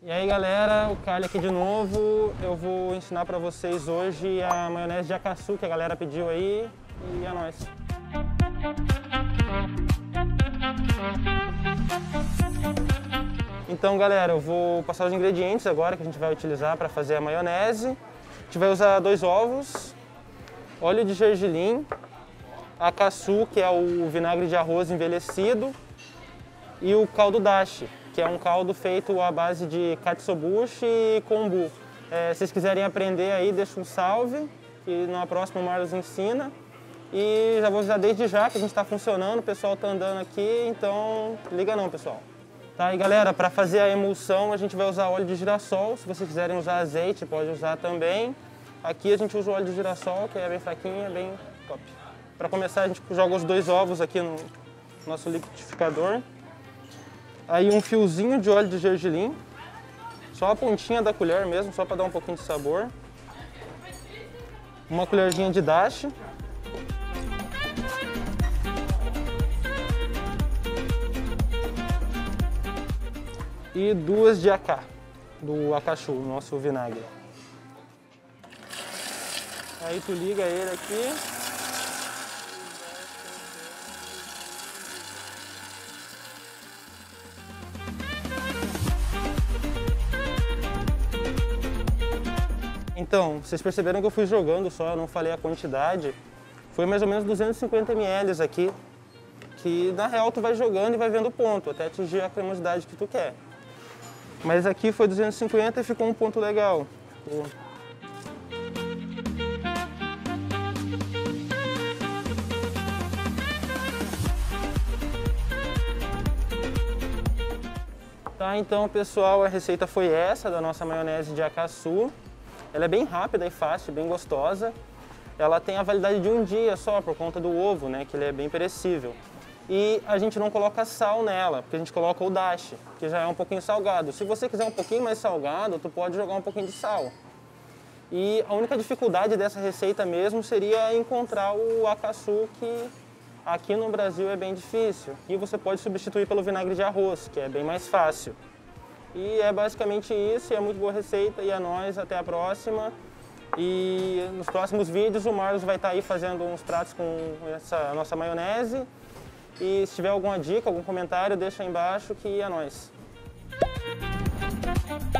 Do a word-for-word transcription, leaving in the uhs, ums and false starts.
E aí galera, o Carly aqui de novo. Eu vou ensinar pra vocês hoje a maionese de acassu que a galera pediu aí. E é nóis! Então galera, eu vou passar os ingredientes agora que a gente vai utilizar para fazer a maionese. A gente vai usar dois ovos, óleo de gergelim, acassu, que é o vinagre de arroz envelhecido, e o caldo dashi, que é um caldo feito à base de katsuobushi e kombu. É, se vocês quiserem aprender aí, deixa um salve, que numa próxima o Marlos ensina. E já vou avisar desde já que a gente está funcionando, o pessoal está andando aqui, então liga não, pessoal. Tá, e galera, para fazer a emulsão a gente vai usar óleo de girassol. Se vocês quiserem usar azeite, pode usar também. Aqui a gente usa o óleo de girassol, que é bem fraquinho, é bem top. Para começar a gente joga os dois ovos aqui no nosso liquidificador. Aí um fiozinho de óleo de gergelim, só a pontinha da colher mesmo, só para dar um pouquinho de sabor. Uma colherzinha de dashi. E duas de acá, do acassu, nosso vinagre. Aí tu liga ele aqui. Então, vocês perceberam que eu fui jogando só, eu não falei a quantidade. Foi mais ou menos duzentos e cinquenta mililitros aqui, que na real tu vai jogando e vai vendo o ponto, até atingir a cremosidade que tu quer. Mas aqui foi duzentos e cinquenta e ficou um ponto legal. Tá, então pessoal, a receita foi essa da nossa maionese de acassu. Ela é bem rápida e fácil, bem gostosa. Ela tem a validade de um dia só, por conta do ovo, né, que ele é bem perecível. E a gente não coloca sal nela, porque a gente coloca o dashi, que já é um pouquinho salgado. Se você quiser um pouquinho mais salgado, tu pode jogar um pouquinho de sal. E a única dificuldade dessa receita mesmo seria encontrar o acassu, que aqui no Brasil é bem difícil. E você pode substituir pelo vinagre de arroz, que é bem mais fácil. E é basicamente isso, e é muito boa receita, e é nóis, até a próxima. E nos próximos vídeos o Marlos vai estar aí fazendo uns pratos com essa nossa maionese. E se tiver alguma dica, algum comentário, deixa aí embaixo que é nóis.